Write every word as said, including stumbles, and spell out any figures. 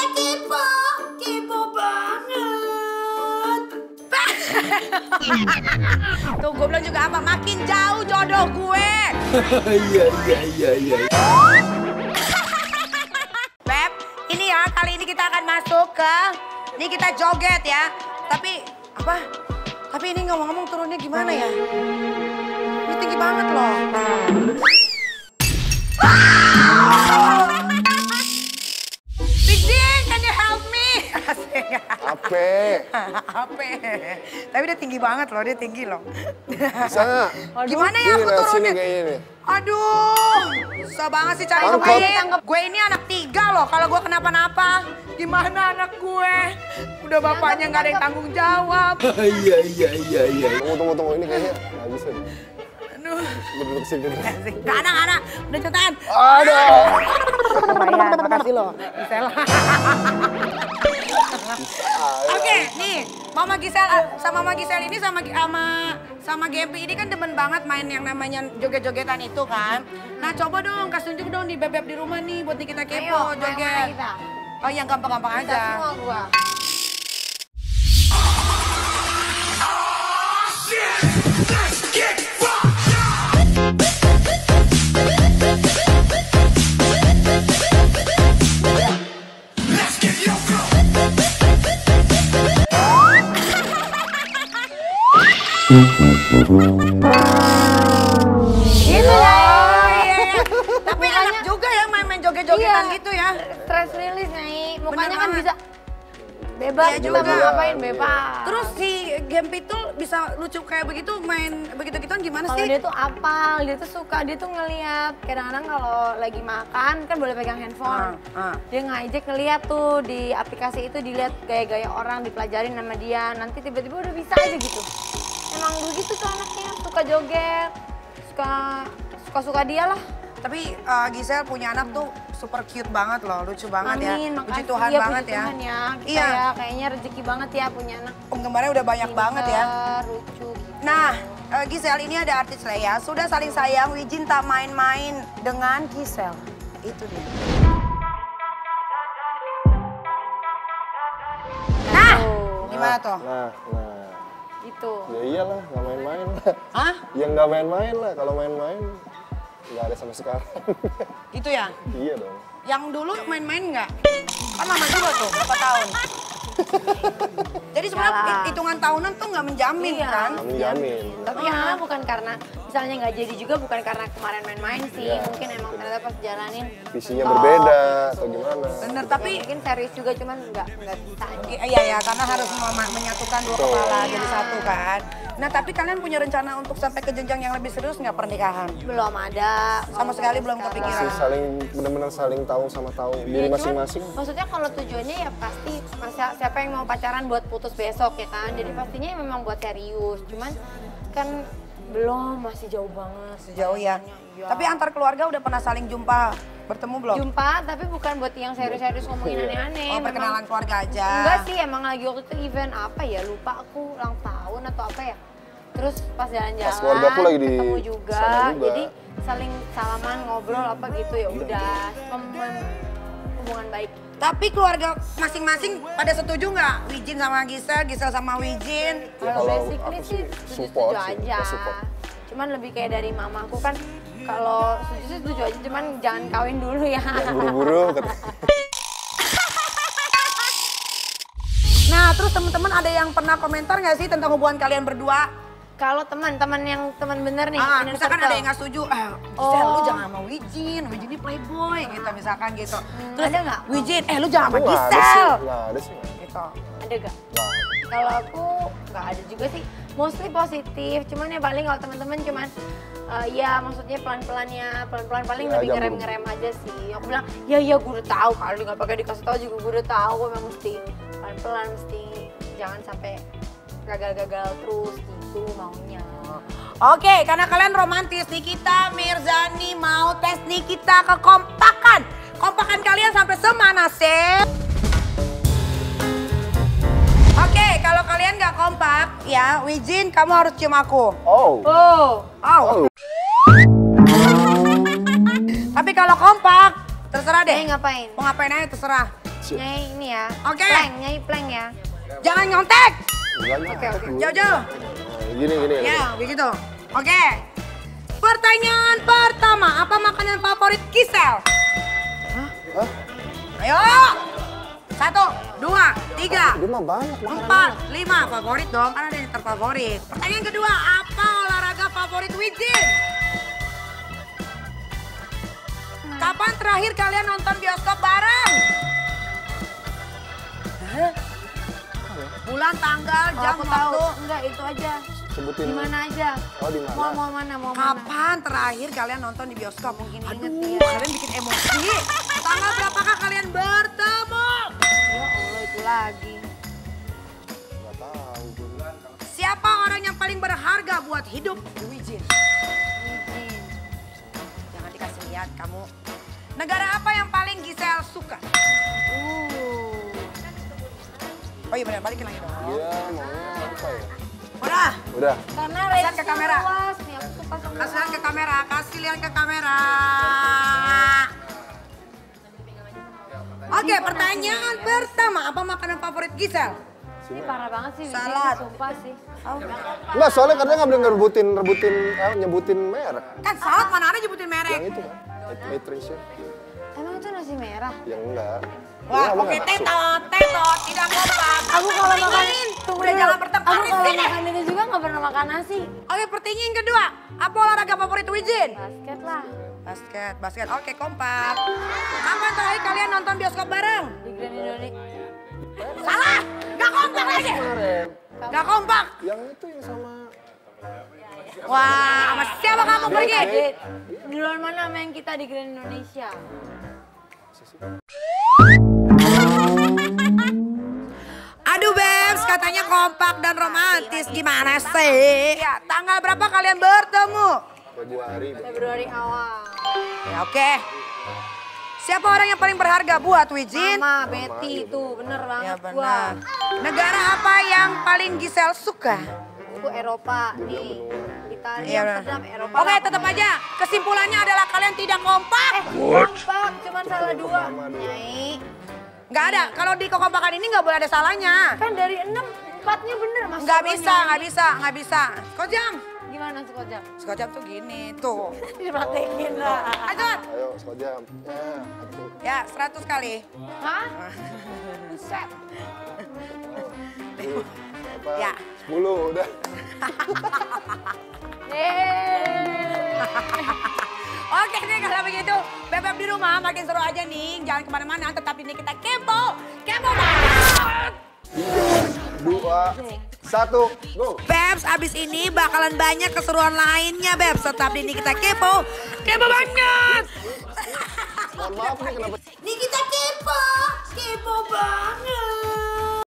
kita kepo, kepo banget. Tuh gue bilang juga apa, makin jauh jodoh gue. Iya, iya, iya, iya. Beb, ini ya kali ini kita akan masuk ke, ini kita joget ya. Tapi apa? Tapi ini ngomong-ngomong turunnya gimana ya? Ini tinggi banget loh. Bigding, can you help me? Ape. Ape. Tapi dia tinggi banget loh, dia tinggi loh. Bisa nggak? Gimana ya aku Ini, lihat sini turunnya? kayaknya nih. Aduh, susah banget sih cari Angkot. gue. Gue ini anak tiga loh, kalau gue kenapa-napa. Gimana anak gue? Udah bapaknya nggak ada yang tanggung jawab. Iya, iya, iya, iya. Tunggu, tunggu, tunggu. Ini kayaknya nggak bisa. Aduh. Duduk sini. Gak ada, gak ada. Udah cepetan. Aduh. Lumayan, makasih loh. Gisel. Oke, nih. Mama Gisel sama Mama Gisel ini sama sama sama Gempi ini kan demen banget main yang namanya joget-jogetan itu kan. Nah, coba dong kasih tunjuk dong di bebek di rumah nih buat kita kepo Ayo, joget. kita. Oh, yang gampang-gampang Bisa aja. semua gua. Gitu ya. Tapi enak juga ya main-main joget-jogetan Iya. gitu ya. Stress release nih. Mukanya Bener kan banget. bisa bebas Iya juga juga. mau ngapain bebas. Terus si Gempi tuh bisa lucu kayak begitu, main begitu-gituan gimana kalau sih? dia tuh apal, dia tuh suka, dia tuh ngeliat kadang-kadang kalau lagi makan kan boleh pegang handphone. Ah, ah. Dia ngajak ngeliat tuh di aplikasi itu, dilihat gaya-gaya orang, dipelajarin sama dia. Nanti tiba-tiba udah bisa aja gitu. Emang begitu tuh anaknya, suka joget, suka suka-suka dia lah. Tapi uh, Gisel punya anak tuh super cute banget loh, lucu banget ya. Amin, Puji makasih. Tuhan Iya, banget puji ya. Tuhan ya. Kita Iya. ya kayaknya rezeki banget ya punya anak. Penggemarnya udah banyak banget ya. Pinter, lucu. Nah, uh, Gisel ini ada artis Lea, sudah saling sayang, Wijin tak main-main dengan Gisel. Itu dia. Nah, Tuh, gimana tuh? Nah, nah. gitu. Ya iyalah, nggak main-main lah. Hah? Ya nggak main-main lah. Kalau main-main, nggak ada sama sekarang. Gitu ya? Iya dong. Yang dulu main-main nggak? Kan lama juga tuh, berapa tahun? Jadi sebenarnya Salah. hitungan tahunan tuh nggak menjamin Iya. kan? Kami jamin. Tapi karena bukan karena misalnya nggak jadi juga bukan karena kemarin main-main sih. Iya, Mungkin emang ternyata pas jalanin. Visinya berbeda atau gimana. Bener, Tapi tapi mungkin serius juga cuman nggak nggak bisa aja. iya ya karena harus mem- menyatukan dua Betul. kepala jadi satu kan. Nah tapi kalian punya rencana untuk sampai ke jenjang yang lebih serius nggak pernikahan? Belum ada. Sama sekali belum Sekarang. kepikiran. Masih saling benar-benar saling tahu sama tahu diri Ya, cuman masing-masing. Maksudnya kalau tujuannya ya pasti masa siapa yang mau pacaran buat putus besok ya kan. Jadi pastinya memang buat serius. Cuman kan belum, masih jauh banget. Sejauh ya. Iya. Tapi antar keluarga udah pernah saling jumpa, bertemu belum? Jumpa tapi bukan buat yang serius-serius ngomongin aneh-aneh. Oh Memang- perkenalan keluarga aja. Enggak sih, emang lagi waktu itu event apa ya, lupa aku ulang tahun atau apa ya. Terus pas jalan-jalan Pas keluarga aku lagi di ketemu juga, sana juga. jadi saling salaman, ngobrol apa gitu ya udah. Mem- hubungan baik. Tapi keluarga masing-masing pada setuju nggak? Wijin sama Gisel, Gisel sama Wijin. Ya, Kalau kalau basically aku sih sih setuju-setuju support sih, aja. kita support. Cuman lebih kayak dari mamaku kan, kalau setuju sih setuju aja, cuman jangan kawin dulu ya. Yang buru-buru. kata- Nah terus teman-teman ada yang pernah komentar nggak sih tentang hubungan kalian berdua? Kalau teman-teman yang teman bener nih, Ah, inner misalkan circle. ada yang nggak setuju, eh Gisel lu Oh. jangan sama Wijin, Wijin ini playboy gitu misalkan gitu. Terus ada nggak? Wijin, eh lu jangan sama Nggak ada sih, Gisel. nggak ada sih. Gitu. Ada gak? Nggak. Kalau aku nggak ada juga sih, mostly positif. Cuman ya paling kalau teman-teman cuman eh, ya maksudnya pelan-pelannya, pelan-pelan paling Ya, lebih jangan ngerem-ngerem aja sih. Aku bilang ya ya gue udah tahu, kalau nggak pakai dikasih tahu juga gue udah tahu. Memang mesti pelan-pelan, mesti jangan sampai gagal-gagal terus gitu maunya. Oke, karena kalian romantis, Nikita Mirzani mau tes Nikita kekompakan. Kompakan kalian sampai semana sih? Oke, kalau kalian nggak kompak, ya Wijin kamu harus cium aku. Oh. Oh, Oh. Oh. Tapi kalau kompak, terserah eh deh. ngapain? Mau ngapain aja terserah. Nyai ini ya. Oke. Plank, nyai plank ya. Jangan nyontek. Enggak Oke, nyontek oke. gue. Jauh-jauh. Nah, gini, gini. Ya, begitu. Oke. Pertanyaan pertama, apa makanan favorit Gisel? Hah? Ayo. Satu, dua, tiga, Dia mah banyak makanan. empat, lima. Favorit dong, kan ada yang terfavorit. Pertanyaan kedua, apa olahraga favorit Wijin? Kapan terakhir kalian nonton bioskop bareng? Hah? Bulan, tanggal, Oh, jam, aku tahu. waktu. Enggak, itu aja. Sebutin. Di mana aja? Oh, di mana? Mau mau mana? Mau mana? Kapan terakhir kalian nonton di bioskop? Mungkin inget Aduh. nih. Kalian bikin emosi. Tanggal berapakah kalian bertemu? Ya Allah, itu lagi. Enggak tahu gue. Siapa orang yang paling berharga buat hidup Wijin? Izin. Jangan dikasih lihat kamu. Negara apa yang paling Gisel suka? Uh. Oh iya benar, balikin lagi dong. Dia maunya apa ya? Udah, Udah. Karena Lihat range ke kamera. luas nih, aku suka sama. kasih lihat ke kamera, kasih lihat ke kamera. Oke, pertanyaan pertama, apa makanan favorit Gisel? Ini parah banget sih, Wijin, Salad. sumpah sih. Enggak, soalnya katanya nggak boleh ngerebutin, rebutin, eh, nyebutin merek. Kan salad mana ada nyebutin merek? Yang itu kan, Matrix-nya. Emang itu nasi merah? Yang enggak. Wah, Dia emang oke nggak masuk. tetot, tetot, tidak kompak. Aku kalau makan, tunggu udah dulu. jangan bertengkar Aku di kalau sini. makan itu juga nggak pernah makan nasi. Oke, pertanyaan kedua, apa olahraga favorit Wijin? Basket lah, Basket, basket. Oke, kompak. Kapan terakhir kalian nonton bioskop bareng? di Grand Indonesia. Salah, gak kompak lagi. Kemarin. Gak kompak. Yang itu yang sama. Wah, sama siapa kamu pergi? Di, di luar mana main kita di Grand Indonesia? Aduh Bebs, katanya kompak dan romantis. Gimana sih? Ya, tanggal berapa kalian bertemu? Februari. Februari awal. Ya, oke. Siapa orang yang paling berharga buat Wijin? Mama, Betty itu bener Ya banget benar. gua. Negara apa yang paling Gisel suka? Aku Eropa nih. Italia, Iya, benar. Amsterdam, Eropa. Oke, tetap aja. Kesimpulannya adalah kalian tidak kompak. Eh, kompak, cuman salah dua. Nyai. Nggak ada. Kalau di kekompakan ini nggak boleh ada salahnya. Kan dari enam, empatnya bener mas. Nggak bisa, nggak bisa, nggak bisa. Skojam. Gimana sekojam? Skojam tuh gini, tuh. Dipraktekin lah. Lanjut. Ayo, sekojam. Ya, satu. Ya, seratus kali. Hah? Buset. Tuh, apa? Ya. Sepuluh, udah. Yeay. Oke deh kalau begitu, Bebek di rumah makin seru aja nih. Jangan kemana-mana, tetap ini kita kepo. Kepo banget. Dua, satu, go. Bebs, abis ini bakalan banyak keseruan lainnya, Bebs. Tetap ini kita kepo. Kepo banget. Mohon maaf nih kenapa Ini kita kepo. Kepo banget.